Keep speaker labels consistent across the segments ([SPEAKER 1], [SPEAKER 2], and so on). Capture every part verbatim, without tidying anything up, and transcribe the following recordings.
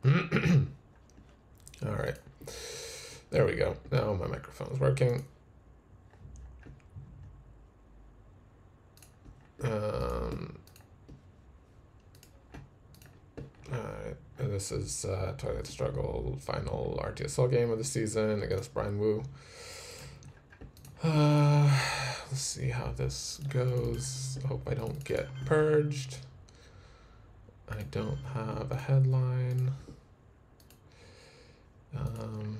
[SPEAKER 1] All right. There we go. Now my microphone's working. Um, Alright, this is uh, Twilight Struggle final R T S L game of the season against Brian Wu. Uh, let's see how this goes. Hope I don't get purged. I don't have a headline. Um,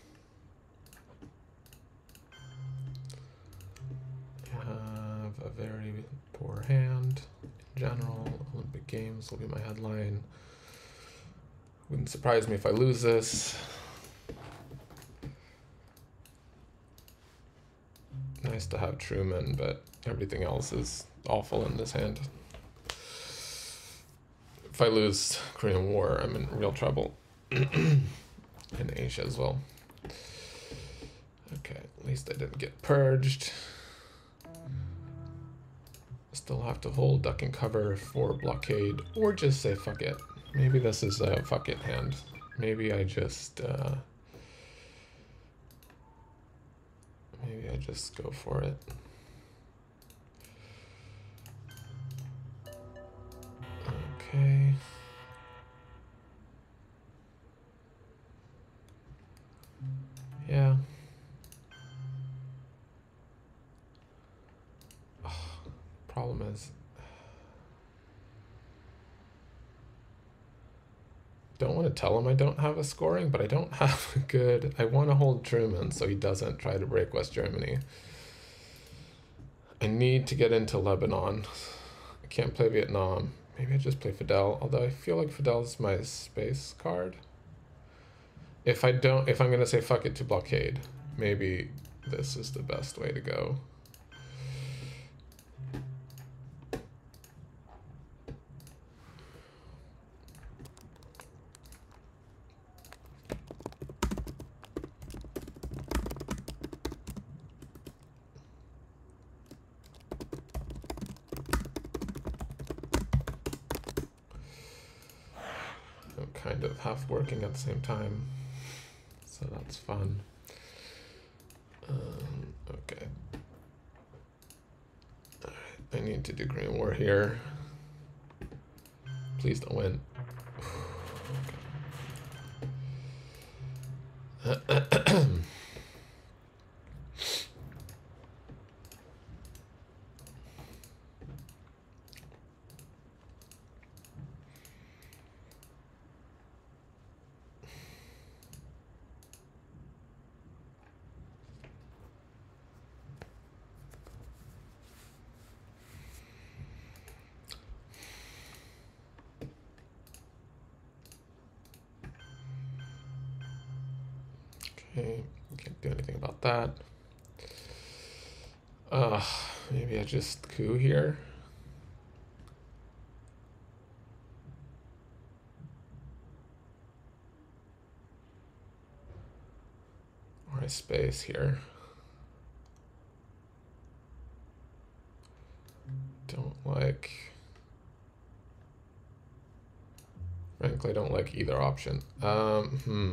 [SPEAKER 1] I have a very poor hand in general. Olympic Games will be my headline. Wouldn't surprise me if I lose this. Nice to have Truman, but everything else is awful in this hand. If I lose Korean War, I'm in real trouble. In Asia as well. Okay, at least I didn't get purged. Still have to hold duck and cover for blockade, or just say fuck it. Maybe this is a fuck it hand. Maybe I just uh, maybe I just go for it. Okay. Yeah. Oh, problem is, don't want to tell him I don't have a scoring, but I don't have a good. I want to hold Truman so he doesn't try to break West Germany. I need to get into Lebanon. I can't play Vietnam. Maybe I just play Fidel, although I feel like Fidel's my space card. If I don't, if I'm gonna say fuck it to blockade, maybe this is the best way to go. Kind of half working at the same time, so that's fun. Um, okay. All right. I need to do Korean War here. Please don't win. Okay. Okay, can't do anything about that. Uh, maybe I just coup here. Or I space here. Don't like... Frankly, I don't like either option. Um, hmm.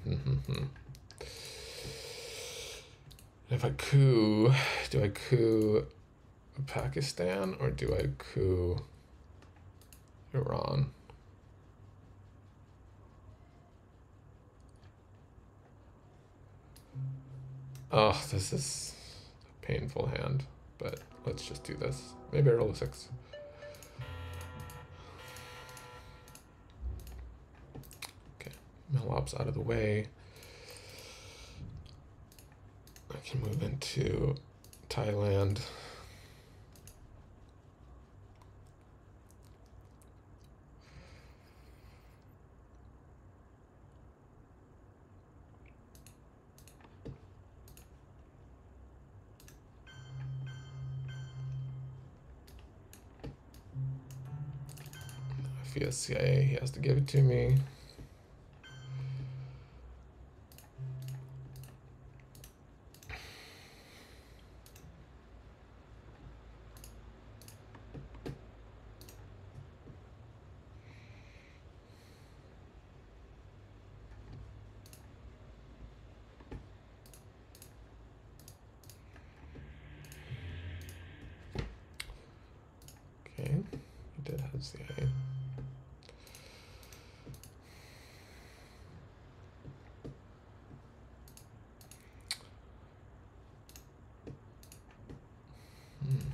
[SPEAKER 1] If I coup, do I coup Pakistan or do I coup Iran? Oh, this is a painful hand, but let's just do this. Maybe I roll a six. Okay, Melop's out of the way. I can move into Thailand. If he has C I A, he has to give it to me. There's the A. Hmm.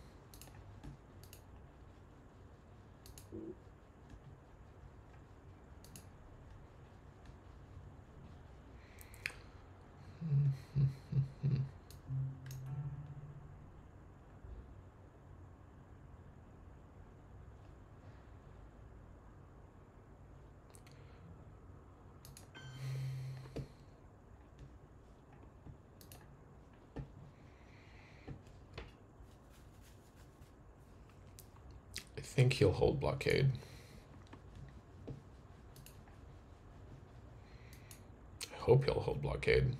[SPEAKER 1] I think he'll hold blockade. I hope he'll hold blockade.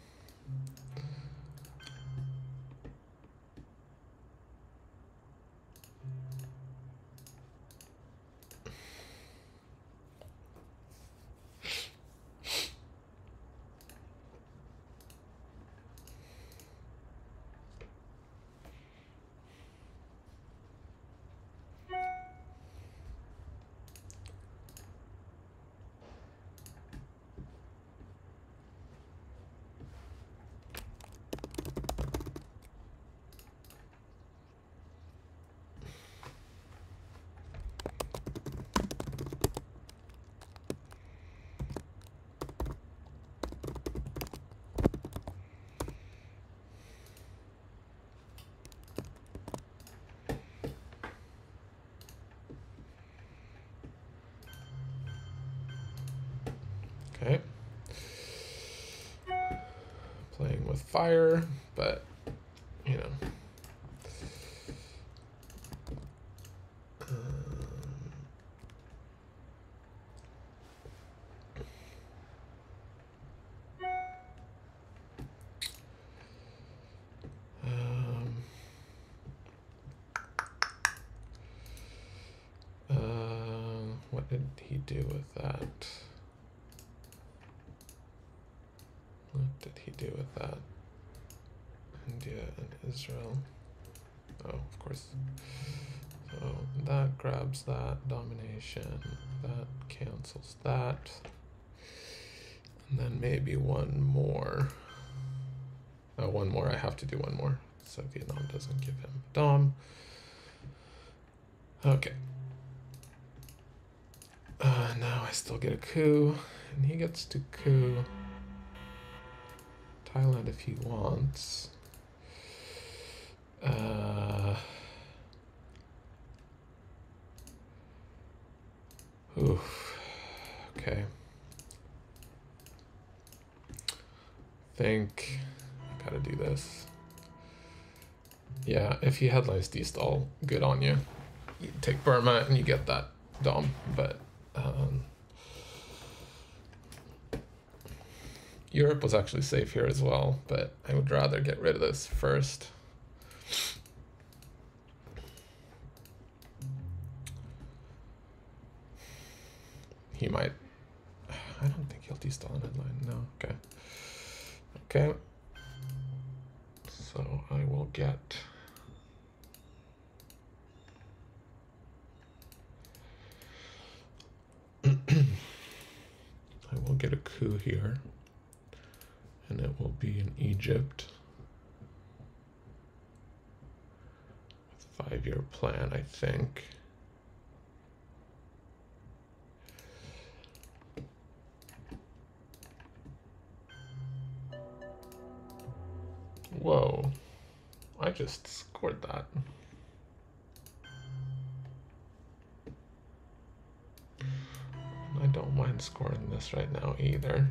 [SPEAKER 1] Okay. Playing with fire, but, you know. Um, uh, what did he do with that? What did he do with that? India and Israel. Oh, of course. So that grabs that domination. That cancels that. And then maybe one more. Oh, one more. I have to do one more. So Vietnam doesn't give him Dom. Okay. Uh, now I still get a coup. And he gets to coup Thailand if he wants. Uh, oof. Okay. Think I gotta do this. Yeah, if he headlines D-stall, good on you. You take Burma and you get that Dom, but um, Europe was actually safe here as well, but I would rather get rid of this first. He might, I don't think he'll D-stall an headline, no, okay. Okay, so I will get, I will get a coup here, and it will be in Egypt. Five-year plan, I think. Whoa, I just scored that. I don't mind scoring this right now either.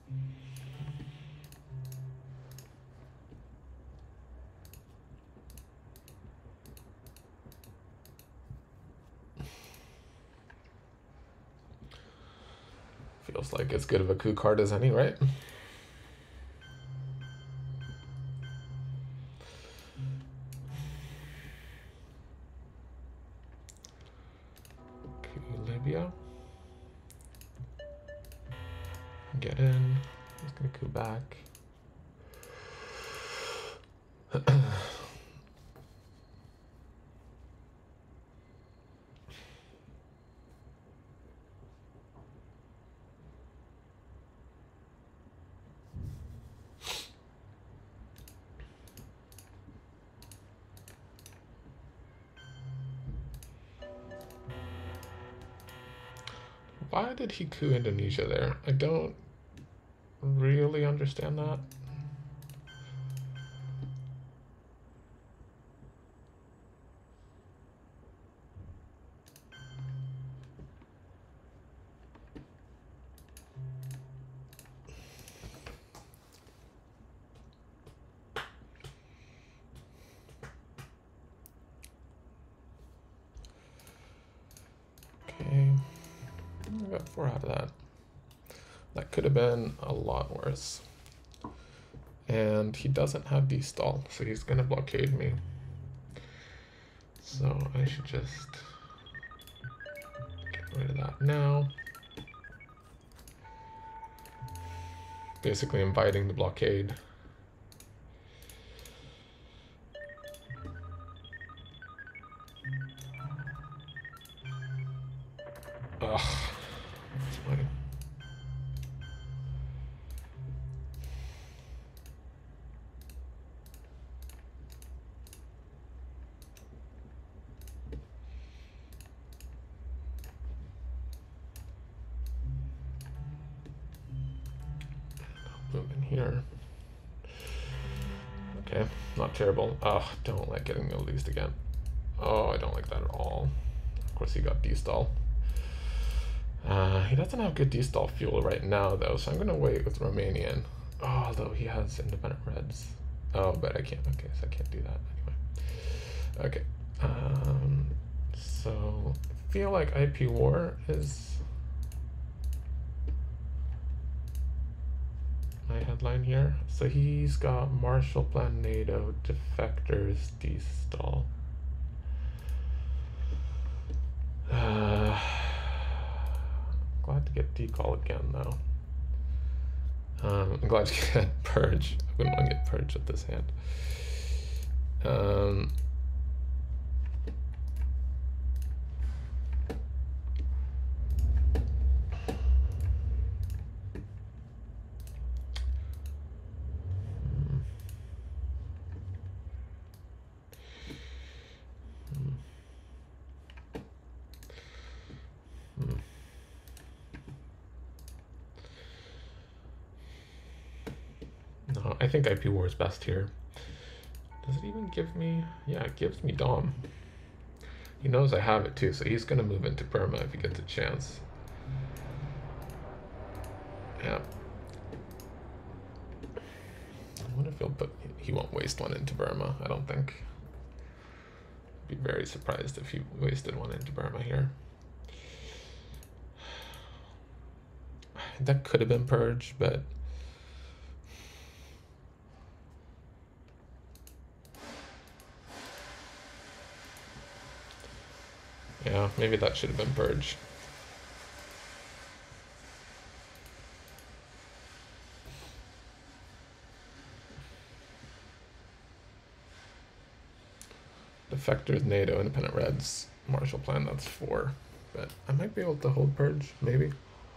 [SPEAKER 1] Feels like as good of a coup card as any, right? Coup Libya. Get in. He's gonna coup back. Why did he coup Indonesia there? I don't really understand that. Okay, I got four out of that. That could have been a lot worse. And he doesn't have D-stall, so he's gonna blockade me. So I should just get rid of that now. Basically inviting the blockade. Ugh, that's fine. Move in here. Okay, not terrible. Oh, don't like getting released again. Oh, I don't like that at all. Of course, he got D-stall. Uh, he doesn't have good D-stall fuel right now, though, so I'm going to wait with Romanian. Oh, although he has independent reds. Oh, but I can't. Okay, so I can't do that anyway. Okay. Um, so, I feel like I P War is my headline here. So he's got Marshall Plan, NATO, defectors, D-stall. Uh, glad to get decall again, though. Um, I'm glad to get purge. I wouldn't want to get purge with this hand. Um, No, I think I P War is best here. Does it even give me? Yeah, it gives me Dom. He knows I have it too, so he's gonna move into Burma if he gets a chance. Yeah. I wonder if he'll put. He won't waste one into Burma. I don't think. I'd be very surprised if he wasted one into Burma here. That could have been purge, but. Yeah, maybe that should have been purge. Defectors, NATO, independent reds, Marshall Plan, that's four. But I might be able to hold purge, maybe.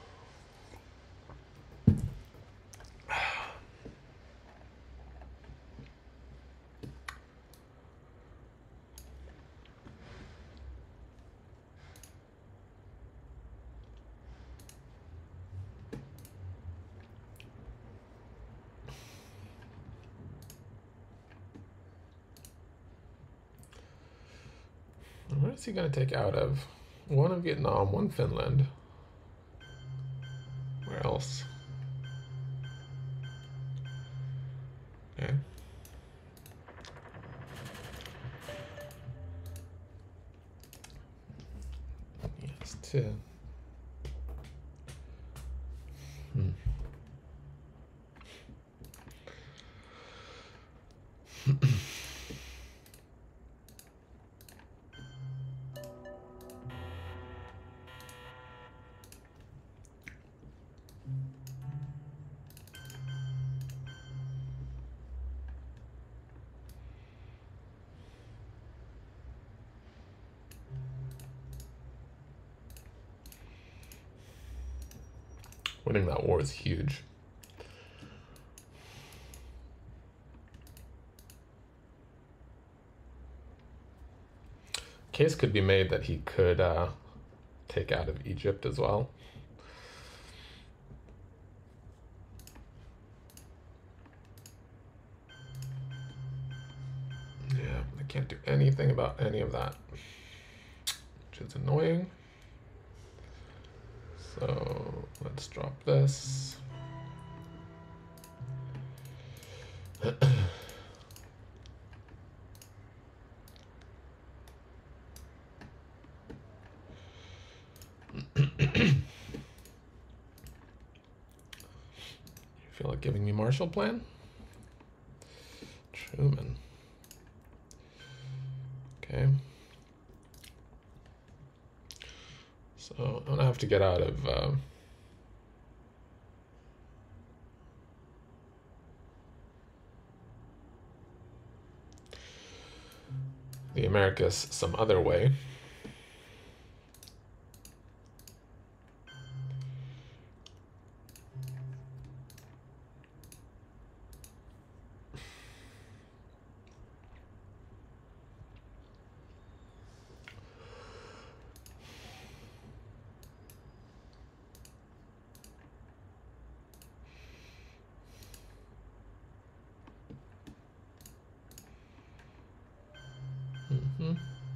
[SPEAKER 1] What is he going to take out of? One of Vietnam, one Finland. Where else? plus two. Hmm. Winning that war is huge. Case could be made that he could uh, take out of Egypt as well. Yeah, I can't do anything about any of that, which is annoying. So let's drop this. You feel like giving me Marshall Plan? Truman. Okay. So I'm gonna have to get out of uh, the Americas some other way. Mm-hmm.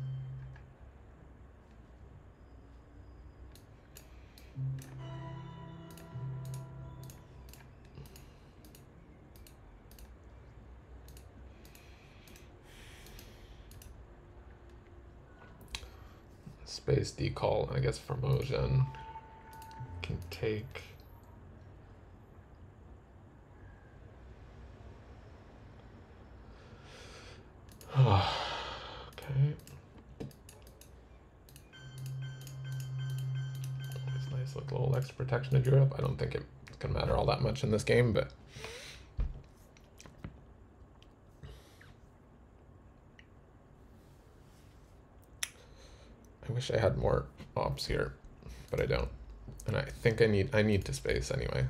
[SPEAKER 1] Space decall, I guess Formosan can take. Okay. It's nice, like little extra protection of Europe. I don't think it's gonna matter all that much in this game, but I wish I had more ops here, but I don't. And I think I need I need to space anyway.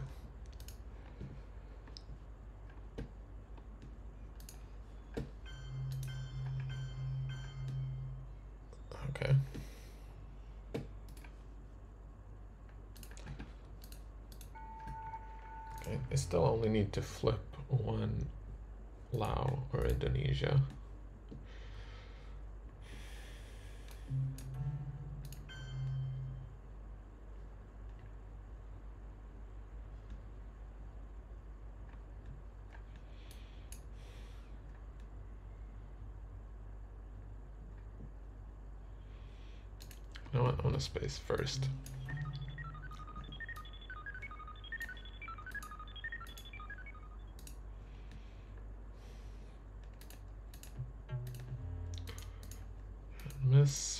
[SPEAKER 1] Okay. Okay, I still only need to flip one Lao or Indonesia. You know what? I want to space first. Miss.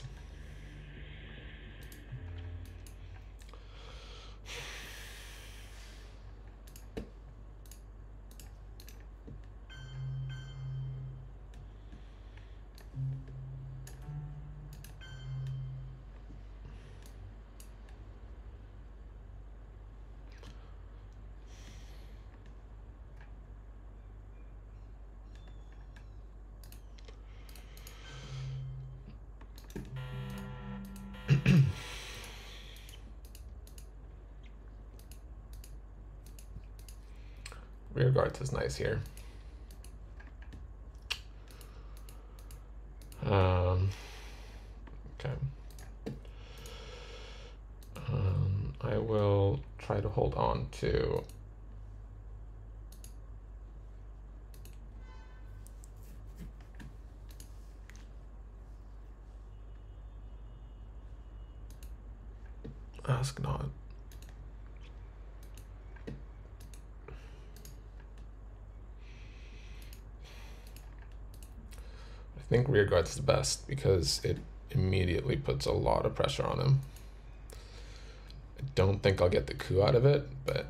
[SPEAKER 1] Rear guards is nice here. Um, okay. Um, I will try to hold on to Ask not. I think rearguard's the best because it immediately puts a lot of pressure on him. I don't think I'll get the coup out of it, but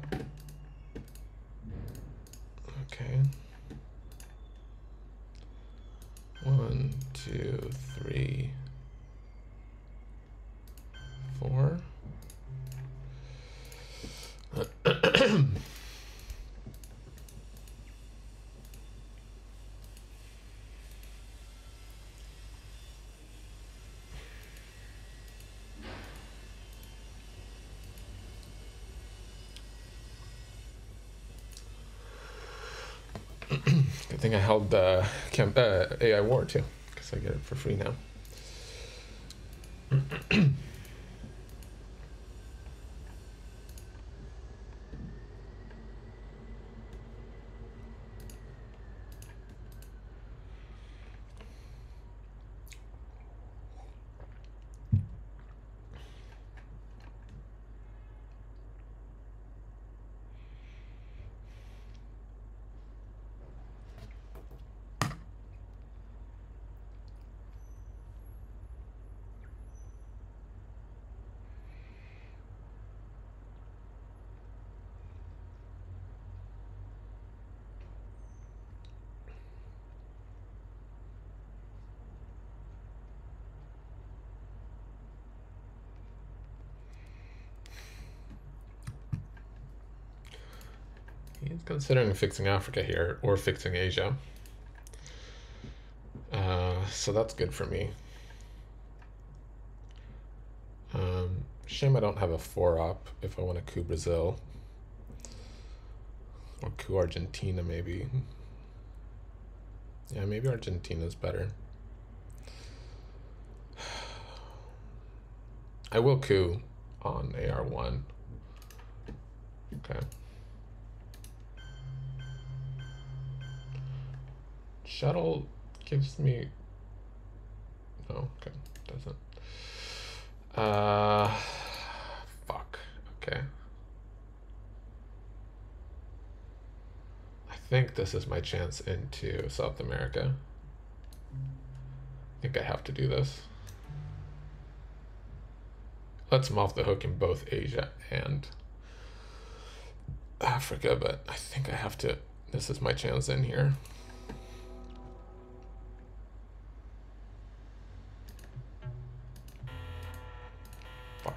[SPEAKER 1] okay. One, two, three, four. Good thing I held the camp, uh, A I War too, because I get it for free now. He's considering fixing Africa here or fixing Asia. Uh, so that's good for me. Um, shame I don't have a four up if I want to coup Brazil. Or coup Argentina maybe. Yeah, maybe Argentina's better. I will coup on A R one. Okay. Shuttle gives me... Oh, okay, doesn't. Uh, fuck, okay. I think this is my chance into South America. I think I have to do this. Let's him off the hook in both Asia and Africa, but I think I have to, this is my chance in here. Fuck.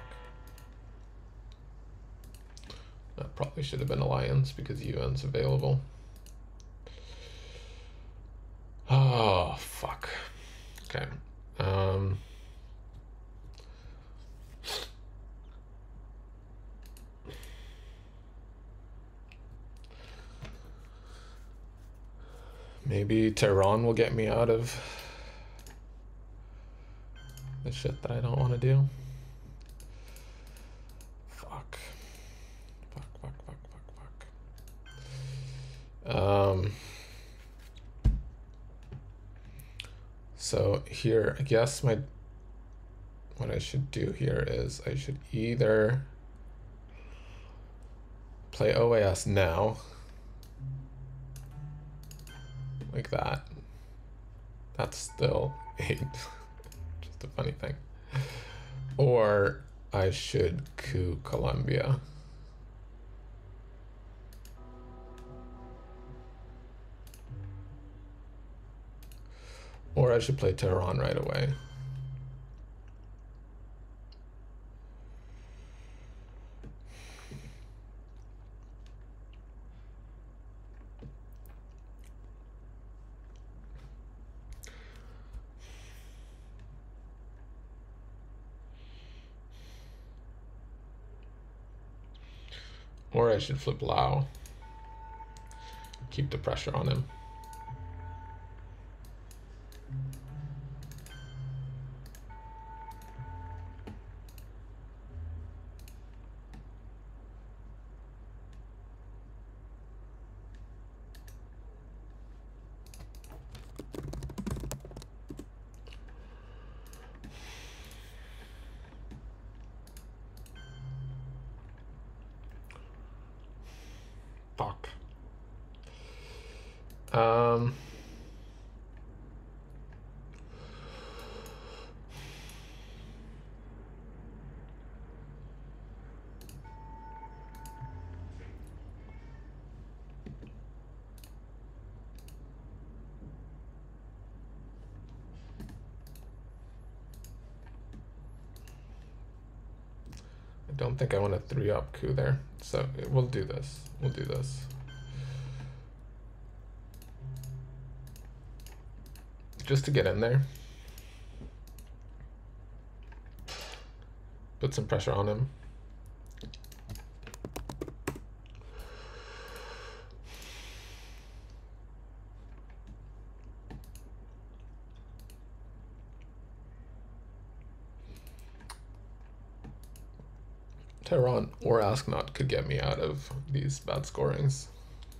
[SPEAKER 1] That probably should have been Alliance because U N's available. Oh, fuck. Okay. Um... Maybe Tehran will get me out of the shit that I don't want to do. Fuck. Fuck, fuck, fuck, fuck, fuck. Um, so here, I guess my, what I should do here is I should either play O A S now, like that. That's still eight. Just a funny thing. Or I should coup Colombia. Or I should play Tehran right away. Or I should flip Lao. Keep the pressure on him. Um, I don't think I want a three up coup there, so we'll do this. We'll do this. Just to get in there. Put some pressure on him. Tehran or Asknot could get me out of these bad scorings.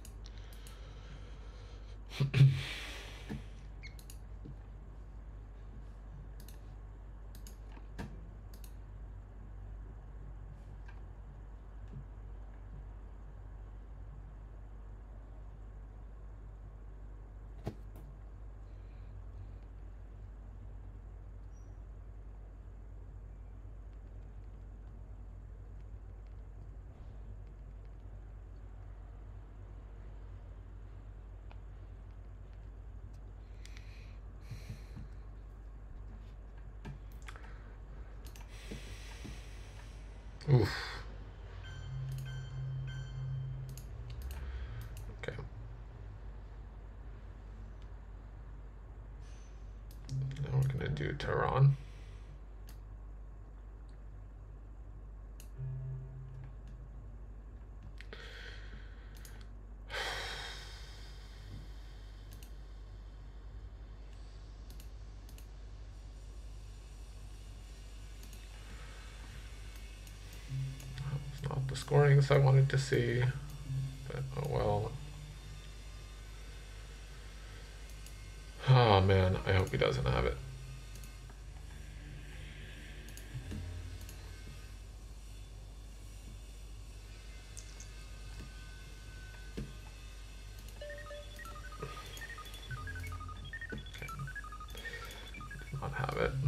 [SPEAKER 1] Oof. Okay. Now we're gonna do Tehran. Not the scorings I wanted to see, but oh well. Oh man, I hope he doesn't have it. Okay. Did not have it.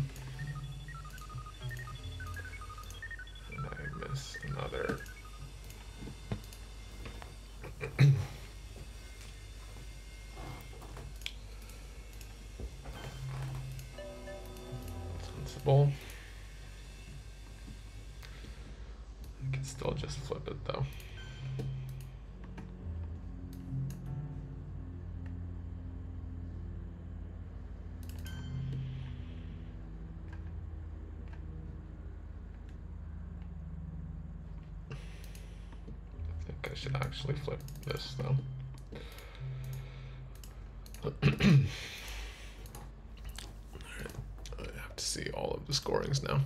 [SPEAKER 1] And I missed another. Sensible. I can still just flip it though. I think I should actually flip this though. I have to see all of the scorings now.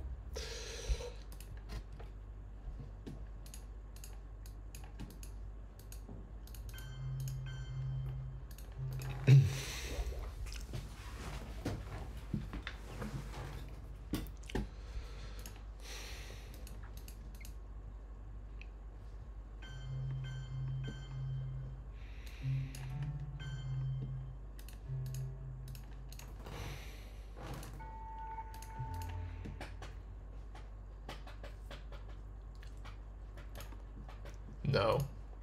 [SPEAKER 1] No.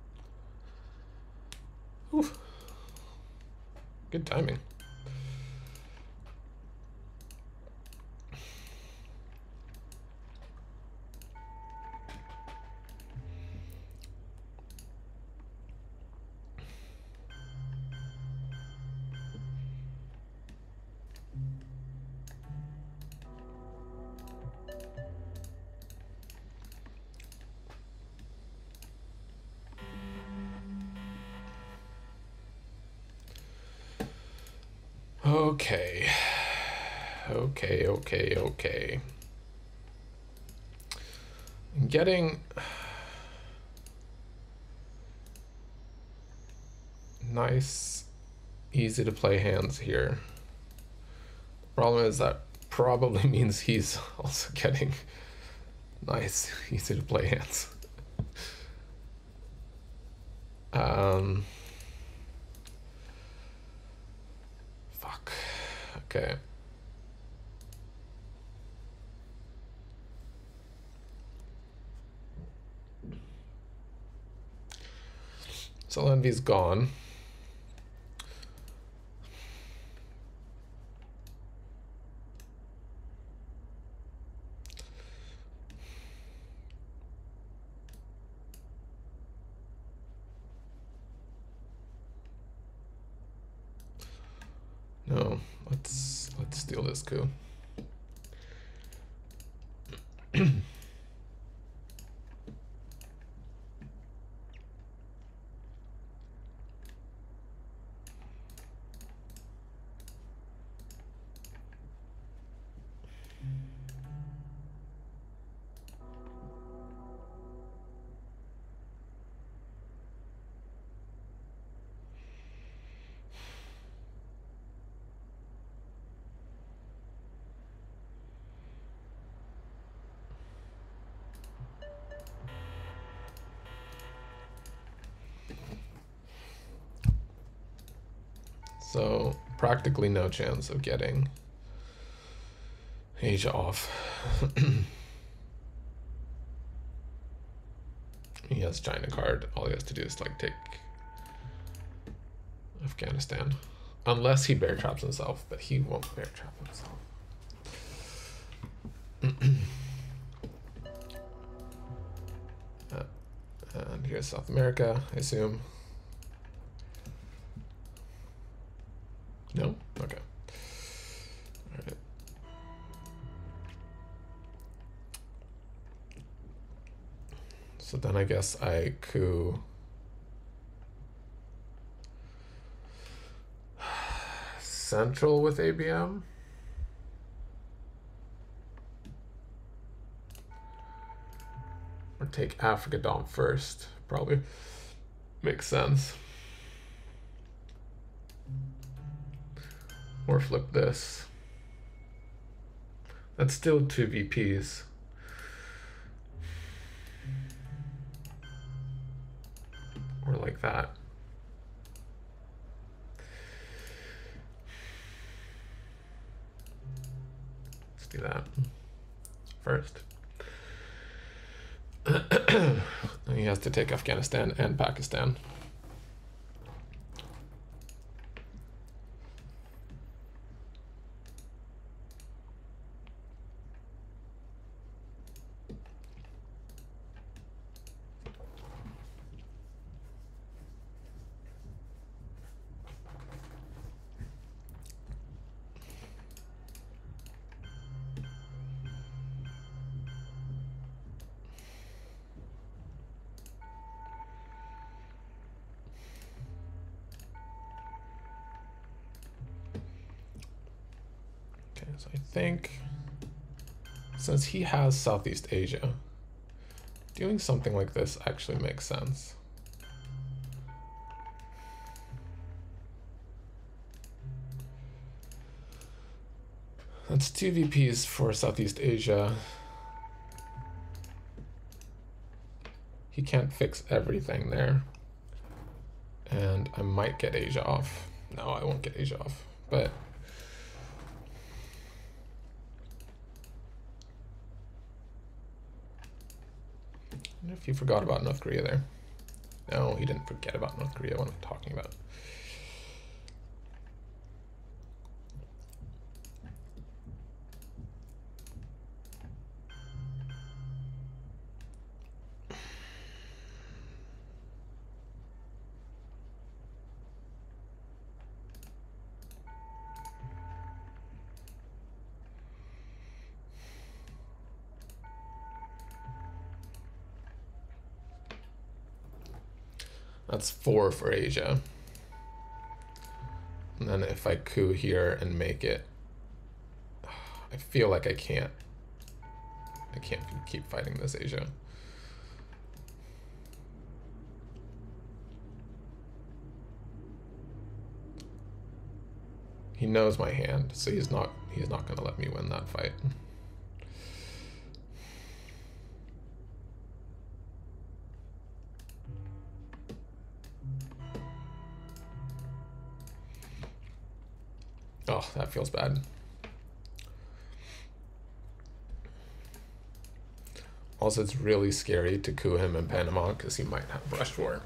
[SPEAKER 1] Oof. Good timing. Okay. Okay, okay, okay. I'm getting nice, easy to play hands here. Problem is that probably means he's also getting nice, easy to play hands. Um... Okay. So envy's gone. No, let's let's steal this coup. So practically no chance of getting Asia off. He has China card. All he has to do is like take Afghanistan. Unless he bear traps himself, but he won't bear trap himself. uh, and here's South America, I assume. No? Okay. All right. So then I guess I coup Central with A B M. Or take Africa Dom first. Probably makes sense. Or flip this. That's still two V Ps. Or like that. Let's do that first. He has to take Afghanistan and Pakistan. So I think since he has Southeast Asia, doing something like this actually makes sense. That's two V Ps for Southeast Asia. He can't fix everything there. And I might get Asia off. No, I won't get Asia off, but I wonder if he forgot about North Korea there. No, he didn't forget about North Korea. What am I talking about? That's four for Asia. And then if I coup here and make it, I feel like I can't. I can't keep fighting this Asia. He knows my hand, so he's not he's not gonna let me win that fight. Oh, that feels bad. Also, it's really scary to coup him in Panama because he might have Rush War.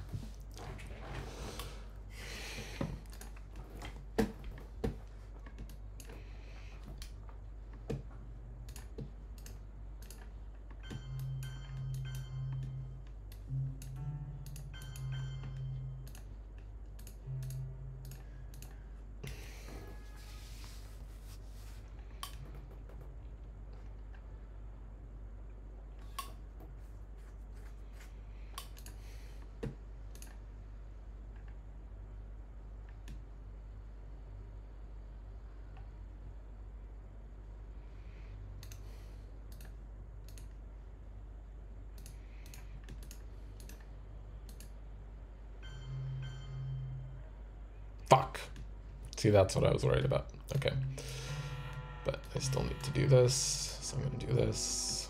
[SPEAKER 1] Fuck. See, that's what I was worried about. Okay. But I still need to do this, so I'm gonna do this.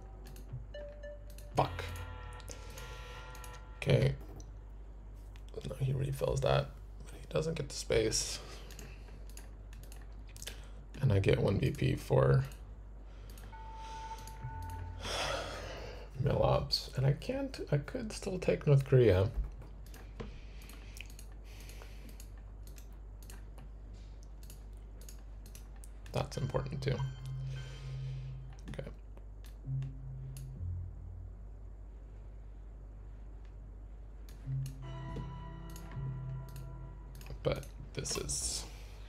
[SPEAKER 1] Fuck. Okay. No, he refills that, but he doesn't get the space. And I get one V P for Milobs. And I can't, I could still take North Korea. That's important too. Okay. But this is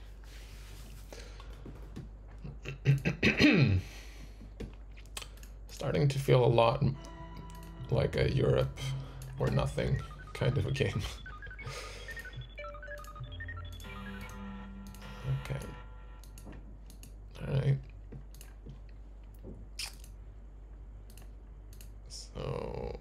[SPEAKER 1] starting to feel a lot like a Europe or nothing kind of a game. Okay. All right. So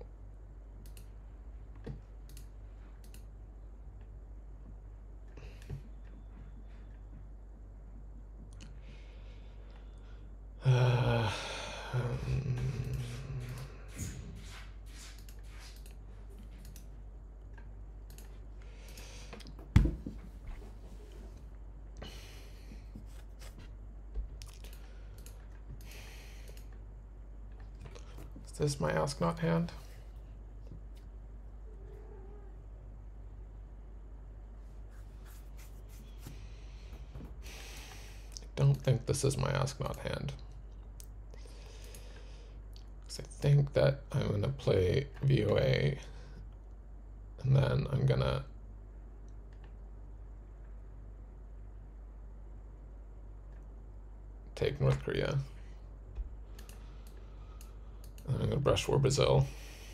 [SPEAKER 1] uh, um, is this my Ask Not hand? I don't think this is my Ask Not hand. Because I think that I'm going to play V O A and then I'm going to take North Korea. And I'm going to brush for Brazil.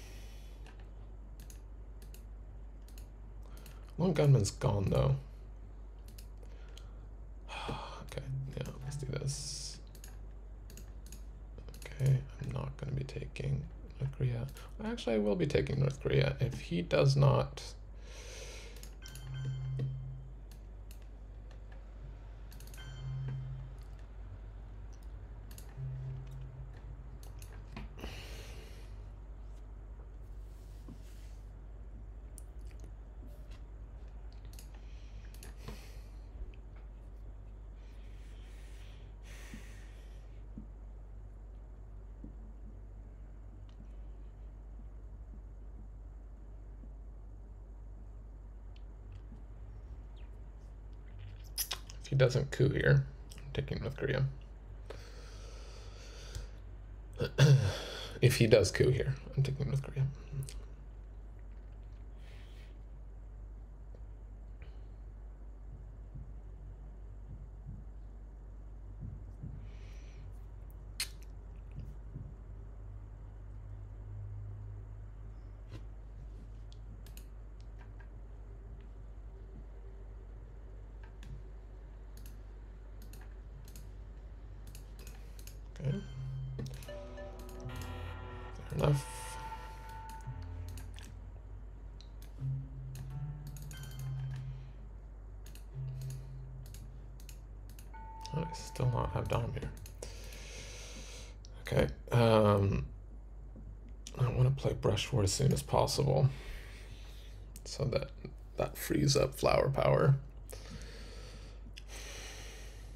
[SPEAKER 1] Lone Gunman's gone though. Okay, yeah, let's do this. Okay, I'm not going to be taking North Korea. Well, actually, I will be taking North Korea if he does not. If he doesn't coup here, I'm taking North Korea. If he does coup here, I'm taking North Korea. Okay. Fair enough. Oh, I still not have Dom here. Okay. Um, I want to play Brush for as soon as possible so that that frees up flower power.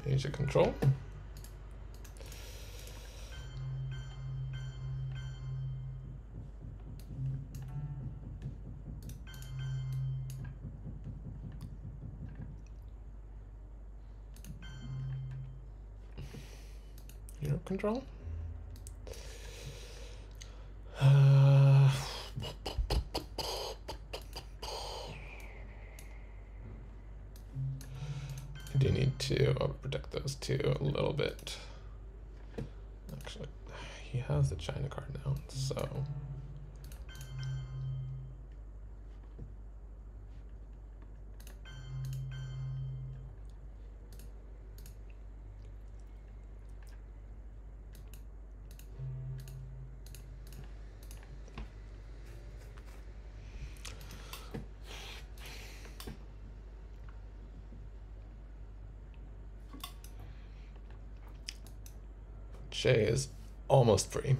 [SPEAKER 1] Asia control. Europe control. Uh, I do need to protect those two a little bit. Actually, he has the China card now, so. Shay is almost free.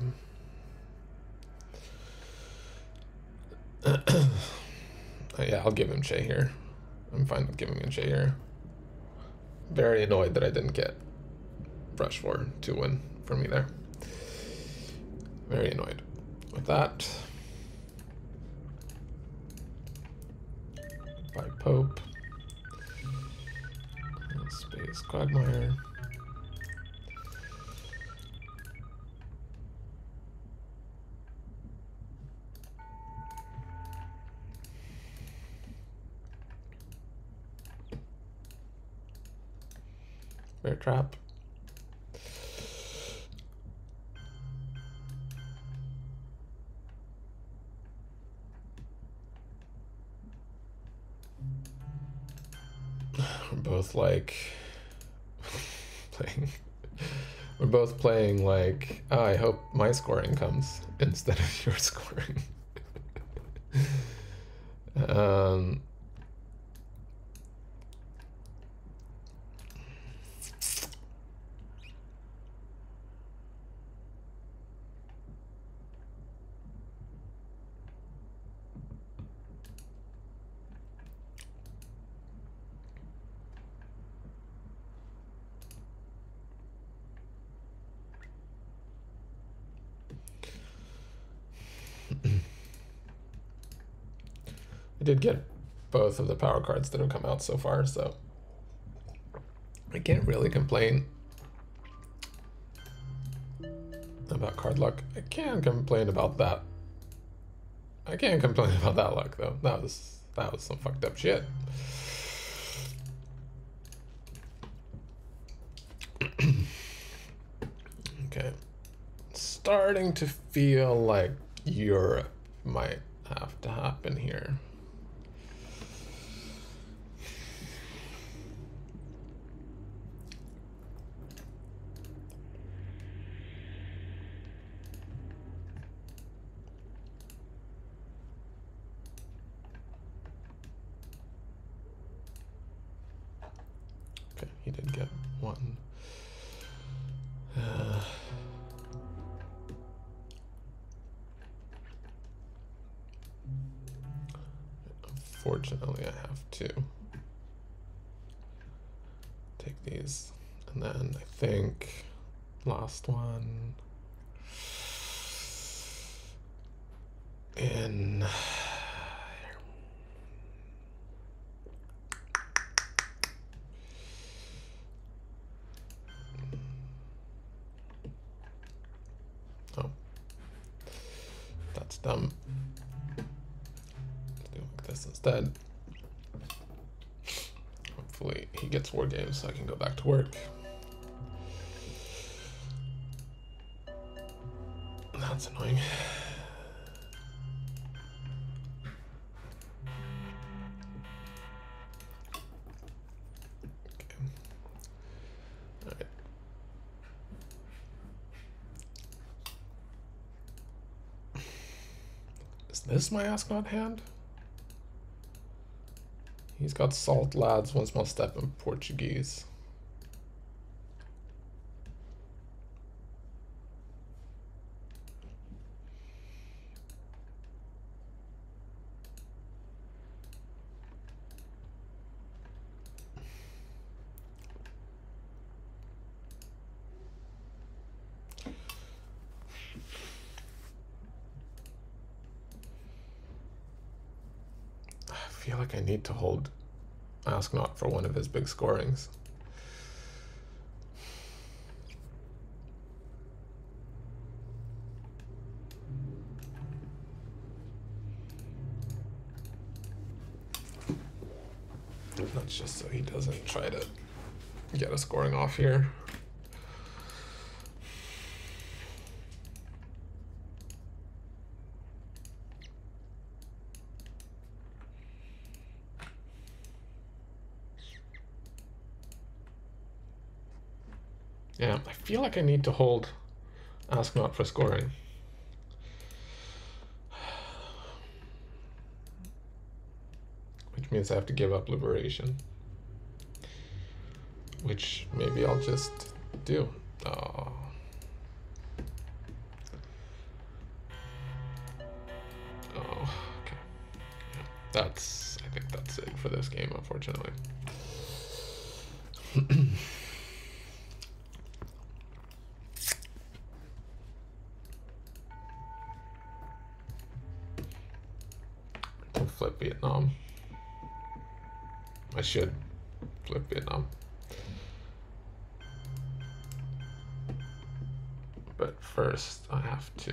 [SPEAKER 1] Yeah, I'll give him Shay here. I'm fine with giving him Shay here. Very annoyed that I didn't get Brush four to win for me there. Very annoyed with that. By Pope. Space Quagmire. Bear Trap. We're both like playing. We're both playing like, oh, I hope my scoring comes instead of your scoring. um. I did get both of the power cards that have come out so far, so I can't really complain about card luck. I can complain about that. I can't complain about that luck though. That was that was some fucked up shit. Okay. Starting to feel like Europe might have to happen here. Okay, he did get one. Uh, unfortunately, I have to take these, and then I think last one in. Oh, that's dumb. Let's do like this instead. Hopefully he gets war games so I can go back to work. That's annoying. Okay. All right. Is this my Ascot hand? He's got Salt Lads, One Small Step, in Portuguese. feel like I need to hold Ask Not for one of his big scorings. That's just so he doesn't try to get a scoring off here. Yeah, I feel like I need to hold Ask Not for scoring. Which means I have to give up Liberation. Which maybe I'll just do. Oh. Oh, okay. Yeah, that's, I think that's it for this game, unfortunately. I'll flip Vietnam. I should flip Vietnam. But first I have to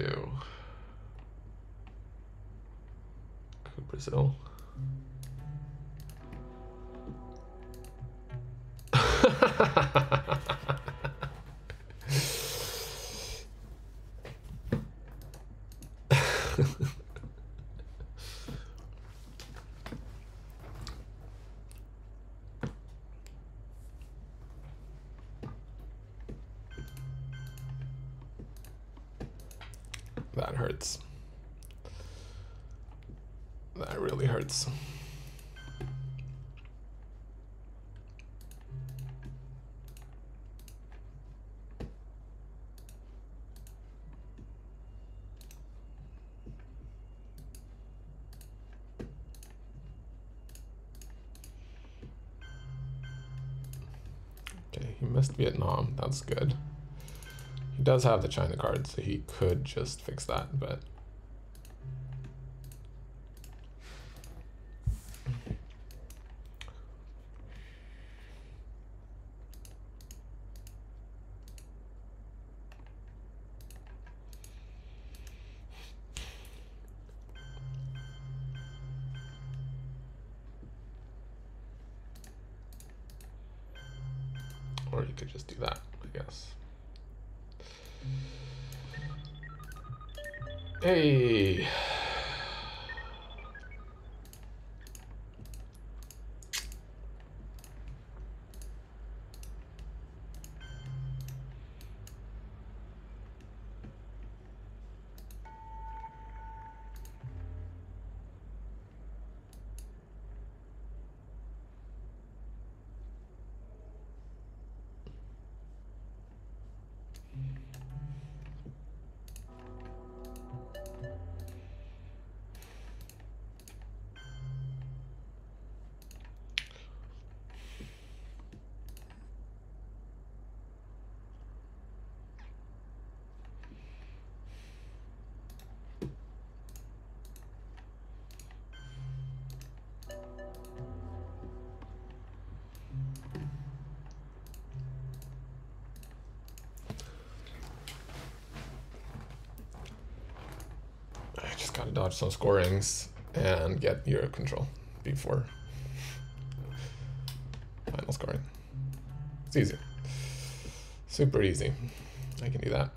[SPEAKER 1] go Brazil. That hurts. That really hurts. Okay, he missed Vietnam. That's good. He does have the China card, so he could just fix that, but or you could just do that, I guess. Hey. Gotta dodge some scorings and get Euro control before final scoring. It's easy. Super easy. I can do that.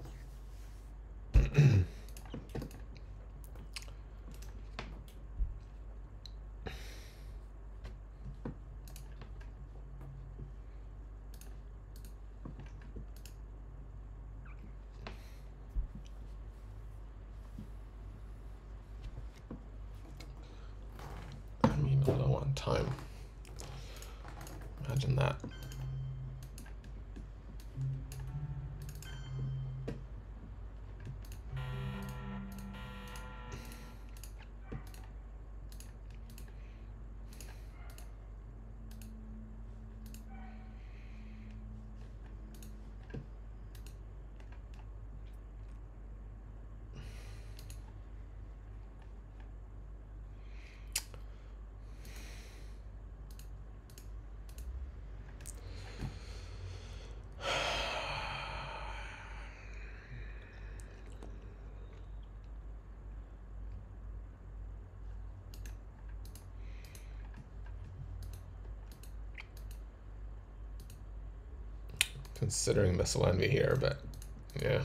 [SPEAKER 1] Low on time. Imagine that. considering Missile Envy here, but yeah.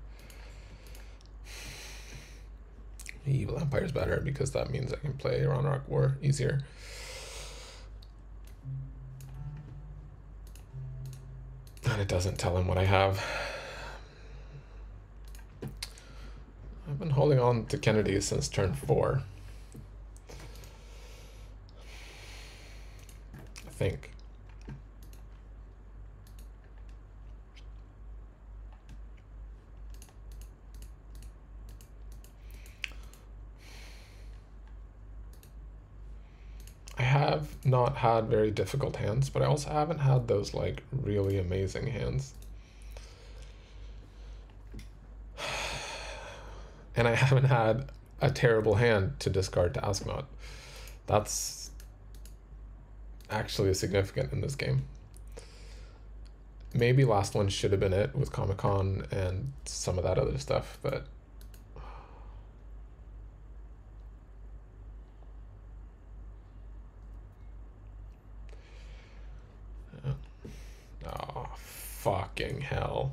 [SPEAKER 1] Evil Empire's better because that means I can play Ranarok War easier. And it doesn't tell him what I have. I've been holding on to Kennedy since turn four. I think. I have not had very difficult hands, but I also haven't had those like really amazing hands. And I haven't had a terrible hand to discard to Asknot. That's actually significant in this game. Maybe last one should have been it with Comic-Con and some of that other stuff, but oh, fucking hell.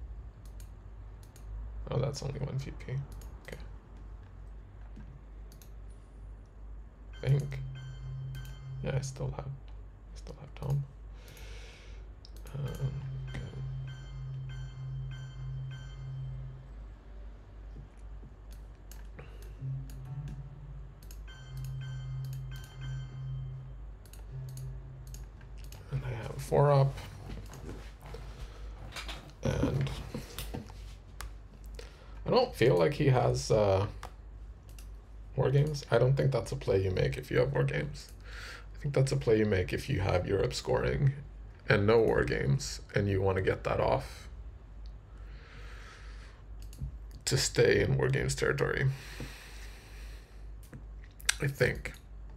[SPEAKER 1] Oh, that's only one V P. Okay. I think. Yeah, I still have. I still have Tom. Um, okay. And I have a four up. And I don't feel like he has uh, war games. I don't think that's a play you make if you have war games. I think that's a play you make if you have Europe scoring and no war games and you want to get that off to stay in war games territory. I think.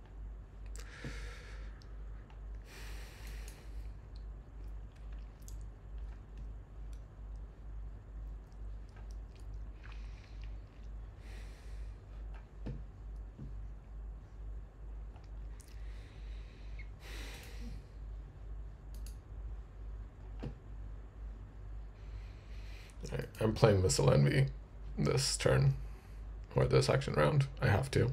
[SPEAKER 1] Right, I'm playing Missile Envy this turn, or this action round. I have to.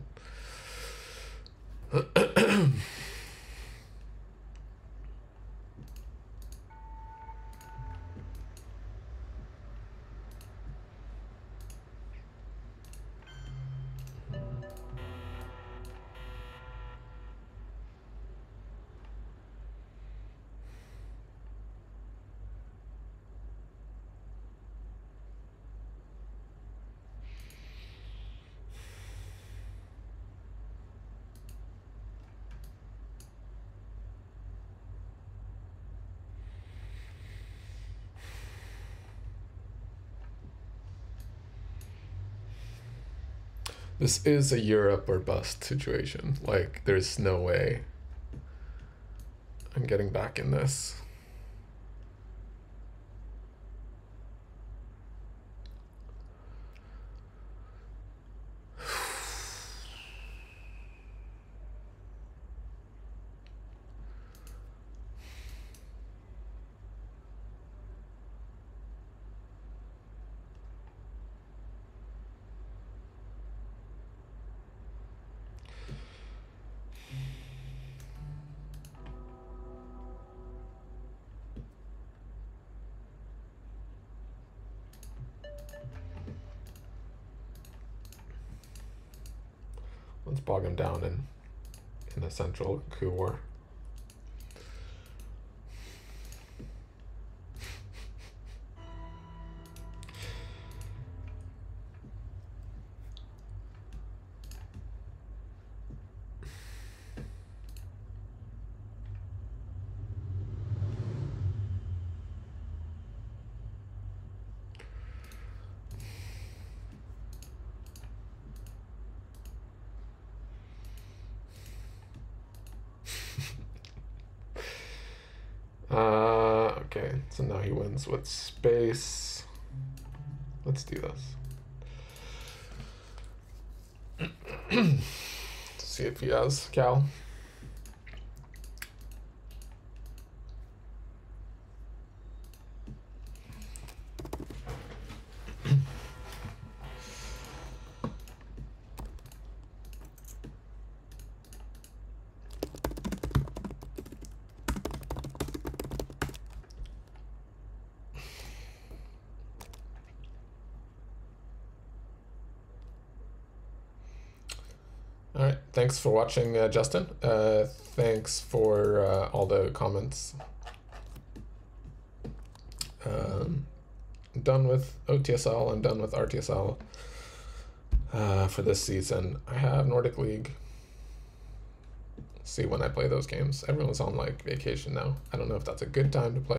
[SPEAKER 1] This is a Europe or bust situation. Like, there's no way I'm getting back in this. Let's bog him down in, in a central coup war. Uh, okay, so now he wins with space. Let's do this. See if he has Cal. All right. Thanks for watching, uh, Justin. Uh, thanks for uh, all the comments. Um, I'm done with O T S L. I'm done with R T S L uh, for this season. I have Nordic League. See when I play those games. Everyone's on like vacation now. I don't know if that's a good time to play.